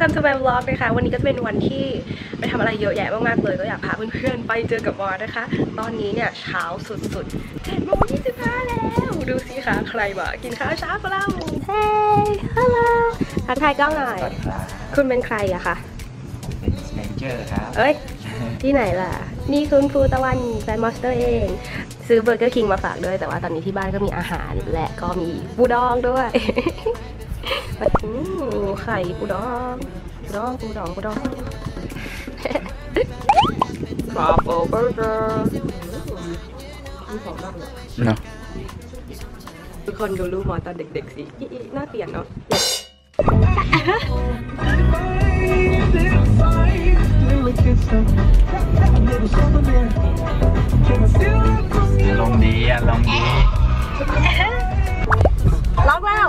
Welcome to my vlog นะคะวันนี้ก็จะเป็นวันที่ไปทำอะไรเยอะแยะมากๆเลยก็อยากพาเพื่อนๆไปเจอกับวอนะคะตอนนี้เนี่ยเช้าสุดๆ7:25แล้วดูสิคะใครมากินข้าวเช้ากับเราเฮ้ยฮัลโหลทักทายกล้องหน่อยคุณเป็นใครอะคะเป็นเมนเจอร์ครับเอ้ยที่ไหนล่ะนี่คุณฟูตะวันแฟนมอสเตอร์เองซื้อเบอร์เกอร์คิงมาฝากด้วยแต่ว่าตอนนี้ที่บ้านก็มีอาหารและก็มีปูดองด้วยไข่ปูดองบราโฟเบอร์เกอร์เนาะทุกคนดูรูปมอตอนเด็กๆสิน่าเปลี่ยนเนาะลงดีลงดีล็อกแล้ว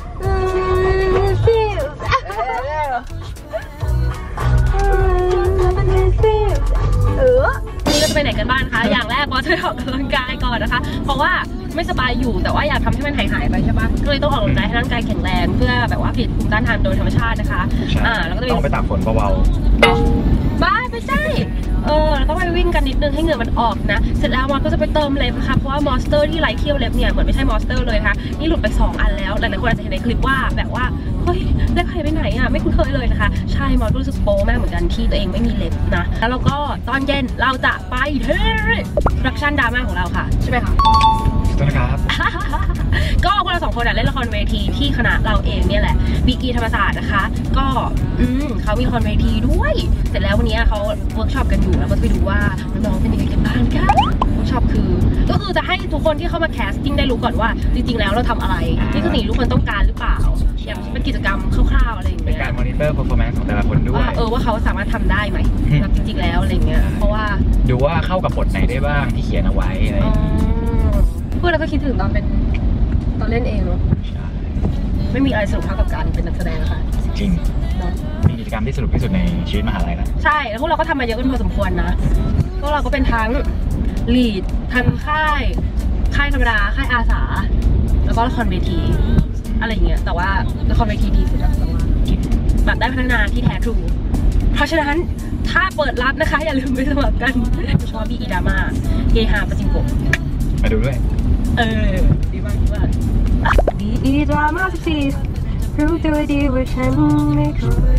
นี่เราจะไปไหนกันบ้างคะอย่างแรกบอสจะออกกำลังกายก่อนนะคะเพราะว่าไม่สบายอยู่แต่ว่าอยากทำให้มันหายไปใช่ปะก็เลยต้องออกกำลังกายให้ร่างกายแข็งแรงเพื่อแบบว่าผลิตภูมิต้านทานโดยธรรมชาตินะคะแล้วก็ต้องไปตากฝนเบาๆบ้าไม่ใช่ต้องไปวิ่งกันนิดนึงให้เหงื่อมันออกนะเสร็จแล้วมอสก็จะไปเติมเล็บนะคะเพราะว่ามอสเตอร์ที่ไร้เขี้ยวเล็บเนี่ยเหมือนไม่ใช่มอสเตอร์เลยค่ะนี่หลุดไป2 อันแล้วหลายๆคนอาจจะเห็นในคลิปว่าแบบว่าเฮ้ยเล็บหายไปไหนอ่ะไม่คุ้นเคยเลยนะคะใช่มอสก็รู้สึกโป๊มากเหมือนกันที่ตัวเองไม่มีเล็บนะแล้วเราก็ตอนเย็นเราจะไปเฮ้ยโปรดักชั่นดราม่าของเราค่ะใช่ไหมคะต้นครับก็พวกเรา2 คนเล่นละครเวทีที่คณะเราเองเนี่ยแหละบีกีธรรมศาสตร์นะคะก็เขามีละครเวทีด้วยเสร็จแล้ววันนี้เขาเวิร์กช็อปกันอยู่แล้วก็จะไปดูว่าน้องเป็นยังไงกันบ้างค่ะเวิร์กช็อปก็คือจะให้ทุกคนที่เข้ามาแคสติ้งได้รู้ก่อนว่าจริงๆแล้วเราทำอะไรนี่คือสิ่งทุกคนต้องการหรือเปล่าอย่างเป็นกิจกรรมคร่าวๆอะไรอย่างเงี้ยเป็นการมอนิเตอร์ performance ของแต่ละคนด้วยว่าเขาสามารถทำได้ไหมจริงๆแล้วอะไรเงี้ยเพราะว่าดูว่าเข้ากับบทไหนได้บ้างที่เขียนเอาไว้อะไรเพื่อนเราก็คิดถึงตอนเล่นเองเนาะไม่มีอะไรสนุกเท่ากับการเป็นนักแสดงค่ะจริงมีกิจกรรมที่สนุกที่สุดในชีวิตมหาลัยนะใช่แล้วพวกเราก็ทำมาเยอะกันพอสมควรนะพวกเราก็เป็นทั้งลีดทำค่ายธรรมดาค่ายอาสาแล้วก็ละครเวทีอะไรอย่างเงี้ยแต่ว่าละครเวทีดีสุดแบบได้พัฒนาที่แท้ทรูเพราะฉะนั้นถ้าเปิดรับนะคะอย่าลืมไปสมัครกันชอบบีอีดราม่าเฮฮาประจิงโกมาดูด้วยดีมากบีอีดราม่า14รู้ตัวดีว่าฉันไม่ควร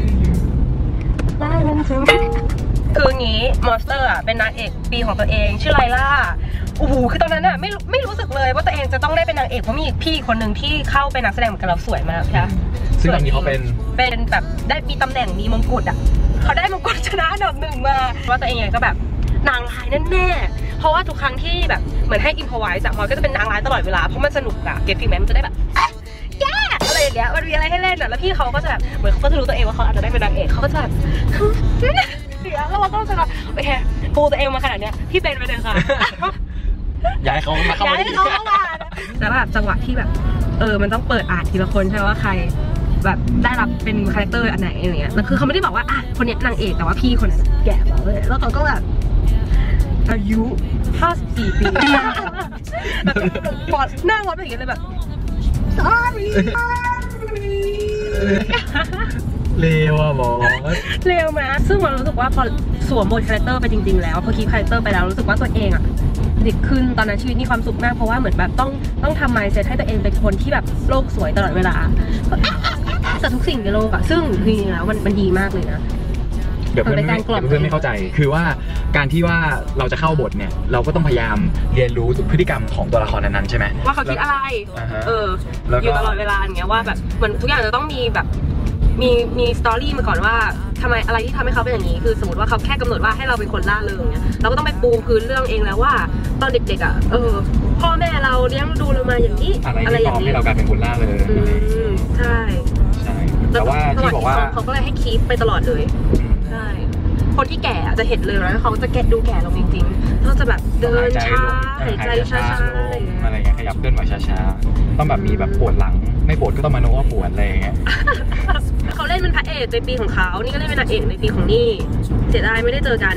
คืองี้มอสเตอร์เป็นนางเอกปีของตัวเองชื่อไลล่าโอ้โหคือตอนนั้นอะไม่รู้สึกเลยว่าตัวเองจะต้องได้เป็นนางเอกเพราะมีพี่คนหนึ่งที่เข้าเป็นนักแสดงเหมือนกันเราสวยมากใช่ไหมซึ่งตอนนี้เขาเป็นแบบได้มีตำแหน่งมีมงกุฎอะเขาได้มงกุฎชนะอันดับ1มาว่าตัวเองไงก็แบบนางร้ายแน่ๆเพราะว่าทุกครั้งที่แบบเหมือนให้อิมพอไวส์อะมอยก็จะเป็นนางร้ายตลอดเวลาเพราะมันสนุกอะเก็ตฟิลแมนมันจะได้แบบแย่อะไรอย่างเงี้ยมันมีอะไรให้เล่นอะแล้วพี่เขาก็จะแบบเหมือนเขาก็จะรู้ตัวเองว่าเขาอาจจะได้เป็นนางเอกเขาก็จะแบบแล้วเราก็จะแบบโอเคปูตัวเองมาขนาดเนี้ยพี่เป็นไปเลยค่ะย้ายเขามาแต่แบบจังหวะที่แบบมันต้องเปิดอ่านทีละคนใช่ไหมว่าใครแบบได้รับเป็นคาแรคเตอร์อันไหนอะไรเงี้ยแล้วคือเขาไม่ได้บอกว่าคนนี้นางเอกแต่ว่าพี่คนนั้นแก่กว่าเลยแล้วเขาก็แบบอายุ54 ปีปอดหน้างดอย่างเงี้ยเลยแบบ sorry เร็วอะบอสเร็วไหมซึ่งมันรู้สึกว่าพอสวมบทคาแรคเตอร์ไปจริงๆแล้วพอคีย์คาแรคเตอร์ไปแล้วรู้สึกว่าตัวเองอะเด็กขึ้นตอนนั้นชีวิตมีความสุขมากเพราะว่าเหมือนแบบต้องทำ mindset ให้ตัวเองเป็นคนที่แบบโลกสวยตลอดเวลาแต่ทุกสิ่งในโลกอะซึ่งจริงๆแล้วมันดีมากเลยนะเดี๋ยวเพื่อนไม่เข้าใจคือว่าการที่ว่าเราจะเข้าบทเนี่ยเราก็ต้องพยายามเรียนรู้พฤติกรรมของตัวละครนั้นๆใช่ไหมว่าเขาคิดอะไรอยู่ตลอดเวลาอย่างเงี้ยว่าแบบเหมือนทุกอย่างจะต้องมีแบบมีสตอรี่มาก่อนว่าทำไมอะไรที่ทำให้เขาเป็นอย่างนี้คือสมมติว่าเขาแค่กำหนดว่าให้เราเป็นคนล่าเริงเนี่ยเราก็ต้องไปปูพื้นเรื่องเองแล้วว่าตอนเด็กๆอ่ะพ่อแม่เราเลี้ยงดูเรามาอย่างนี้อะไรอย่างนี้ให้เรากลายเป็นคนล่าเริงใช่แต่ว่าที่บอกว่าเขาก็เลยให้คีปไปตลอดเลยใช่คนที่แก่จะเห็นเลยนะเขาจะดูแก่ลงจริงๆเขาจะแบบเดินช้าหายใจช้าๆอะไรเงี้ยขยับเคลื่อนไหวช้าๆต้องแบบมีแบบปวดหลังไม่ปวดก็ต้องมาโน้ว่าปวดอะไรเงี้ยเขาเล่นเป็นพระเอกในปีของเขานี่ก็เล่นเป็นนางเอกในปีของนี่เสียดายไม่ได้เจอกัน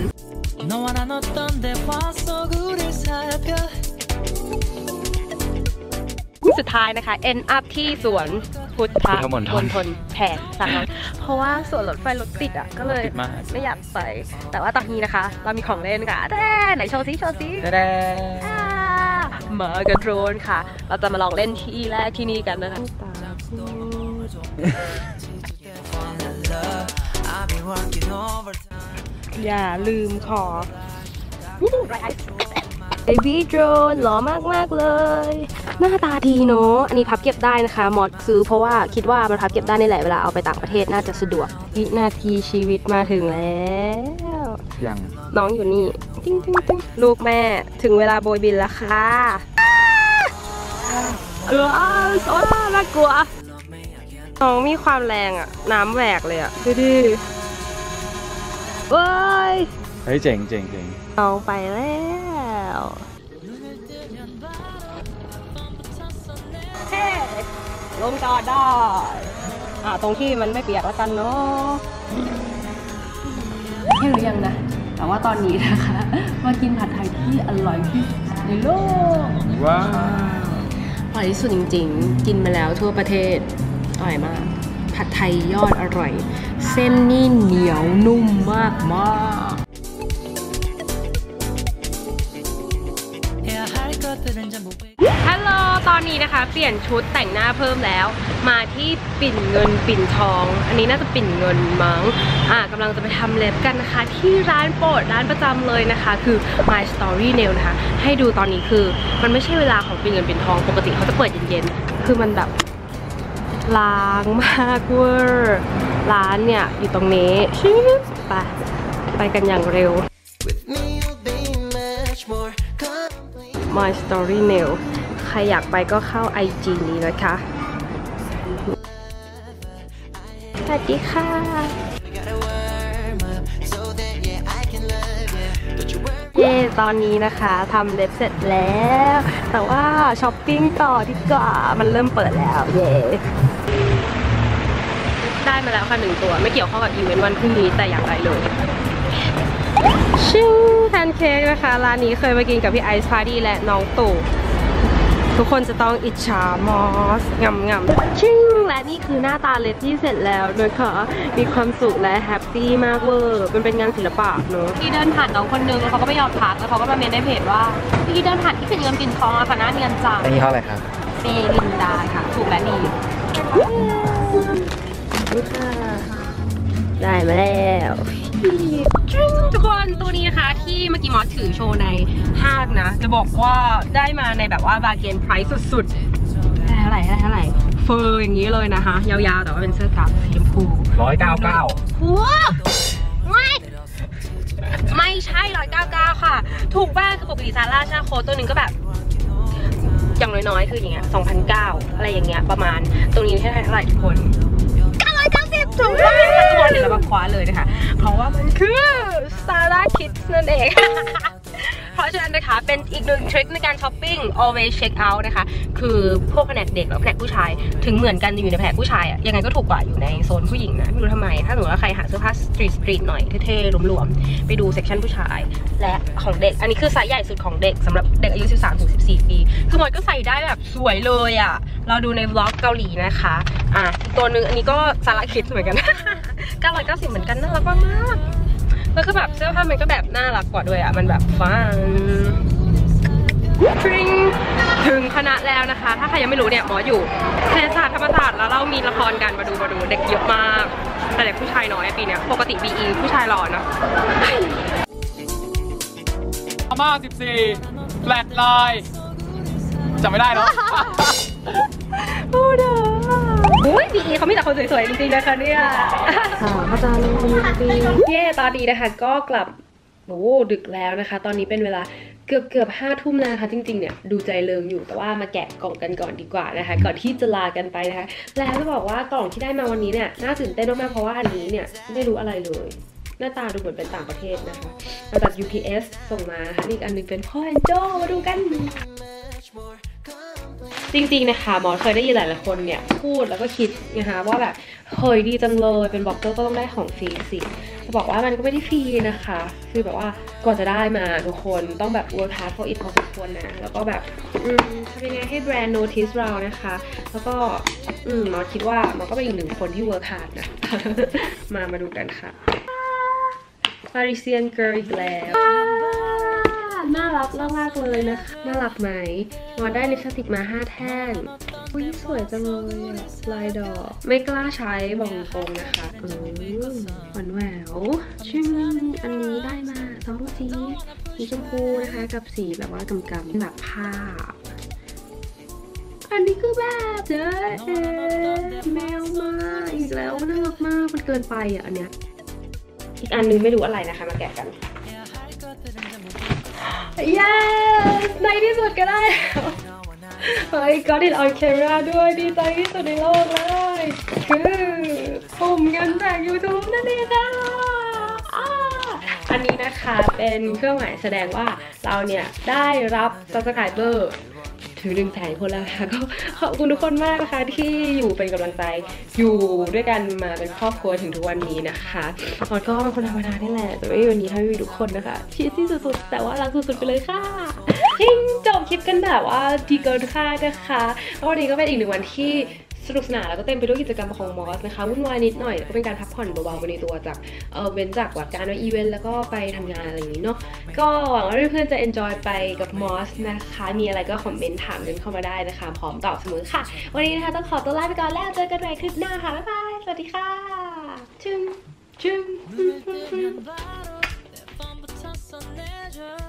สุดท้ายนะคะ end up ที่สวนพุทธมณฑลแผนสาธารณะเพราะว่าสวนรถไฟรถติดอ่ะก็เลยไม่อยากไปแต่ว่าตอนนี้นะคะ เรามีของเล่นค่ะไหนโชว์ซิมากับโดรนค่ะเราจะมาลองเล่นที่แรกที่นี่กันนะคะอย่าลืมขอBaby Drone หล่อมากเลยหน้าตาดีเนาะอันนี้พับเก็บได้นะคะมอดซื้อเพราะว่าคิดว่ามันพับเก็บได้นี่แหละเวลาเอาไปต่างประเทศน่าจะสะดวกวินาทีชีวิตมาถึงแล้วยังน้องอยู่นี่ติ้งลูกแม่ถึงเวลาโบยบินแล้วค่ะโอ้น่ากลัวน้องมีความแรงอ่ะน้ำแหวกเลยอ่ะดูดิเฮ้ยเจ๋งเอาไปแล้วเฮ้ลงจอดได้ตรงที่มันไม่เปียกแล้วกันเนาะเที่ยงหรือยังนะแต่ว่าตอนนี้นะคะมากินผัดไทยที่อร่อยที่สุดในโลกว้าวอร่อยที่สุดจริงๆกินมาแล้วทั่วประเทศอร่อยมากผัดไทยยอดอร่อยเส้นนี่เหนียวนุ่มมากฮัลโหลตอนนี้นะคะเปลี่ยนชุดแต่งหน้าเพิ่มแล้วมาที่ปิ่นเงินปิ่นทองอันนี้น่าจะปิ่นเงินมั้งกำลังจะไปทำเล็บกันนะคะที่ร้านโปรดร้านประจำเลยนะคะคือ My Story Nail นะคะให้ดูตอนนี้คือมันไม่ใช่เวลาของปิ่นเงินปิ่นทองปกติเขาจะเปิดเย็นๆคือมันแบบล้างมากเวอร์ร้านเนี่ยอยู่ตรงนี้ไปกันอย่างเร็ว My Story Nail ใครอยากไปก็เข้า IG นี้นะคะสวัสดีค่ะตอนนี้นะคะทำเล็บเสร็จแล้วแต่ว่าช้อปปิ้งต่อดีกว่ามันเริ่มเปิดแล้วได้มาแล้วค่ะ1ตัวไม่เกี่ยวข้องกับอีเวนต์วันพรุ่งนี้แต่อย่างไรเลยชิงแพนเค้กนะคะร้านนี้เคยมากินกับพี่ไอซ์พาร์ตี้และน้องตู่ทุกคนจะต้องอิจฉามอสงำชิงและนี่คือหน้าตาเล็บที่เสร็จแล้วนะคะมีความสุขและแฮปปี้มากเวอร์มันเป็นงานศิลปะเนอะที่เดินผ่านน้องคนนึงเขาก็ไม่ยอมพักแล้วเขาก็มาเมนในเพจว่าที่เดินผ่านที่เป็นเงินปิ่นทองอะค่ะหน้าเนียนจังอันนี้เท่าไหร่ครับเมลินดาค่ะถูกและดีได้มาแล้วทุกคนตัวนี้นะคะที่เมื่อกี้มอสถือโชว์ในห้างนะจะบอกว่าได้มาในแบบว่าบาร์เกนไพรซ์สุดๆเท่าไหร่เฟอร์อย่างนี้เลยนะคะยาวๆแต่ว่าเป็นเสื้อกราฟสีชมพู 199 หัวไม่ใช่199ค่ะถูกบ้างคือปกติซาร่าชาโค้ดตัวหนึ่งก็แบบอย่างน้อยๆคืออย่างเงี้ย2,900อะไรอย่างเงี้ยประมาณตรงนี้ให้เท่าไหร่ทุกคน990ถูกมากค่ะตัวเห็นแล้วแบบคว้าเลยนะคะเพราะว่ามันคือซาร่าคิดนั่นเองเพราะฉะนั้นนะคะเป็นอีกหนึ่งทริคในการช้อปปิ้ง always check out นะคะคือพวกแผนกเด็กและแผนกผู้ชายถึงเหมือนกันอยู่ในแผนกผู้ชายอะยังไงก็ถูกกว่าอยู่ในโซนผู้หญิงนะไม่รู้ทำไมถ้าสมมติว่าใครหาเสื้อผ้าสตรีทหน่อยเท่ๆหลวมๆไปดูเซกชันผู้ชายและของเด็กอันนี้คือไซส์ใหญ่สุดของเด็กสำหรับเด็กอายุ 13-14 ปีคือมันก็ใส่ได้แบบสวยเลยอะเราดูในวล็อกเกาหลีนะคะอีกตัวนึงอันนี้ก็ซาร่าคิดเหมือนกัน990เหมือนกันน่ารักมากแล้วก็แบบเสื้อผ้ามันก็แบบน่ารักกว่าด้วยอ่ะมันแบบฟังถึงคณะแล้วนะคะถ้าใครยังไม่รู้เนี่ยหมออยู่คณะศาสตร์ธรรมศาสตร์แล้วเรามีละครกันมาดูเด็กเยอะมากแต่เด็กผู้ชายน้อยปีนี้ปกติ BE ผู้ชายหล่อนะมา14แฟลตไลน์จำไม่ได้เนาะพูดอ่ะBE เขามีแต่คนสวยๆจริงๆนะคะเนี่ยเขาจะลงตอนนี้นะคะก็กลับดึกแล้วนะคะตอนนี้เป็นเวลาเกือบ5 ทุ่มนะคะจริงๆเนี่ยดูใจเริงอยู่แต่ว่ามาแกะกล่องกันก่อนดีกว่านะคะก่อนที่จะลากันไปนะคะแล้วจะบอกว่ากล่องที่ได้มาวันนี้เนี่ยน่าตื่นเต้นมากๆเพราะว่าอันนี้เนี่ยไม่รู้อะไรเลยหน้าตาดูเหมือนเป็นต่างประเทศนะคะมาจาก UPS ส่งมานะคะอีกอันนึงเป็นพ่อแอนโจมาดูกันจริงๆนะคะหมอเคยได้ยินหลายๆคนเนี่ยพูดแล้วก็คิดนะคะว่าแบบเฮ้ยดีจังเลยเป็นบล็อกเกอร์ก็ต้องได้ของฟรีสิจะบอกว่ามันก็ไม่ได้ฟรีนะคะคือแบบว่ากว่าจะได้มาทุกคนต้องแบบ work hard for it พอสมควรนะแล้วก็แบบทำยังไงให้แบรนด์ notice เรานะคะแล้วก็หมอคิดว่าหมอก็เป็นอีกหนึ่งคนที่ work hard นะ มาดูกันค่ะ Parisian girl อีกแล้วน่ารักมากเลยนะคะน่ารักไหมหมอได้ลิปสติกมา5แท่งอุ้ยสวยจังเลยอะลายดอกไม่กล้าใช้บอกตรงนะคะหวานแหววชื่ออันนี้ได้มา2สีชมพูนะคะกับสีแบบว่ากำๆแบบผ้าอันนี้คือแบบเจ๊แมวมาอีกแล้วมันน่ารักมากมันเกินไปอ่ะอันเนี้ยอีกอันนึงไม่รู้อะไรนะคะมาแกะกันyes ในที่สุดก็ได้เฮ้ย got it on camera ด้วยดีใจที่สุดในโลกเลยคือปุ่มเงินจาก YouTube นั่นเองค่ะอันนี้นะคะเป็นเครื่องหมายแสดงว่าเราเนี่ยได้รับ subscriber ถึง100,000 คนแล้วค่ะก็ขอบคุณทุกคนมากนะคะที่อยู่เป็นกำลังใจอยู่ด้วยกันมาเป็นครอบครัวถึงทุกวันนี้นะคะตอนก็เป็นคนธรรมดานี่แหละแต่ว่าวันนี้ถ้ามีทุกคนนะคะชีสที่สุดๆแต่ว่ารักสุดๆไปเลยค่ะจบคลิปกันแบบว่าดีเกินคาดนะคะวันนี้ก็เป็นอีกหนึ่งวันที่สนุกสนานแล้วก็เต็มไปด้วยกิจกรรมของมอสนะคะวุ่นวายนิดหน่อยแล้วก็เป็นการพักผ่อนเบาๆไปในตัวจากเว้นจากแบบการอีเวนต์แล้วก็ไปทำงานอะไรอย่างนี้เนาะก็หวังว่าเพื่อนๆจะ enjoy ไปกับมอสนะคะมีอะไรก็คอมเมนต์ถามกันเข้ามาได้นะคะพร้อมตอบเสมอค่ะวันนี้นะคะต้องขอตัวลาไปก่อนแล้วเจอกันใหม่คลิปหน้าค่ะบ๊ายบายสวัสดีค่ะจึ๊ม